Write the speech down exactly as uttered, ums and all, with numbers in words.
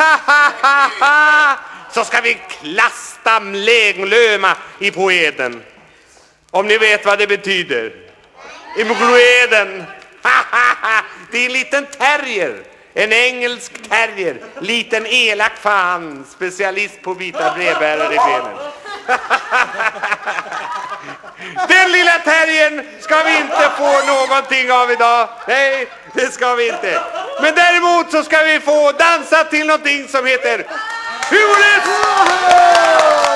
så ska vi klasta mläglöma i poeden. Om ni vet vad det betyder. I poeden. Det är en liten terrier. En engelsk terrier. Liten elak fan. Specialist på vita brevbärare i benen. Den lilla terriern ska vi inte få någonting av idag. Nej, det ska vi inte. Men däremot så ska vi få dansa till någonting som heter Humoret!